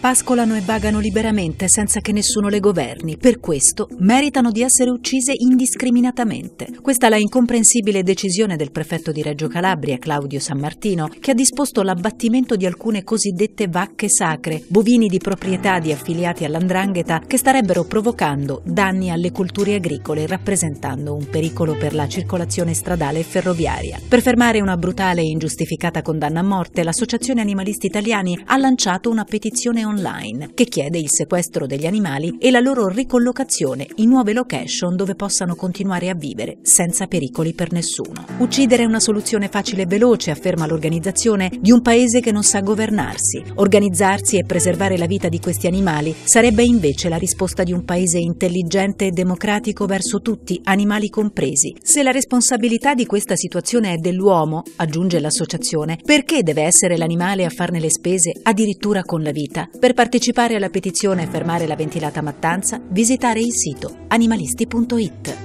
pascolano e vagano liberamente senza che nessuno le governi. Per questo meritano di essere uccise indiscriminatamente. Questa è la incomprensibile decisione del prefetto di Reggio Calabria, Claudio Sammartino, che ha disposto l'abbattimento di alcune cosiddette vacche sacre, bovini di proprietà di affiliati all''ndrangheta che starebbero provocando danni alle colture agricole, rappresentando un pericolo per la circolazione stradale e ferroviaria. Per fermare una brutale e ingiustificata condanna a morte, l'Associazione Animalisti Italiani ha lanciato una petizione online che chiede il sequestro degli animali e la loro ricollocazione in nuove location dove possano continuare a vivere senza pericoli per nessuno. Uccidere è una soluzione facile e veloce, afferma l'organizzazione, di un paese che non sa governarsi. Organizzarsi e preservare la vita di questi animali sarebbe invece la risposta di un paese intelligente e democratico verso tutti, animali compresi. Se la responsabilità di questa situazione è dell'uomo, aggiunge l'associazione, perché deve essere l'animale a farne le spese, addirittura con la vita? Per partecipare alla petizione e fermare la ventilata mattanza, visitare il sito animalisti.it.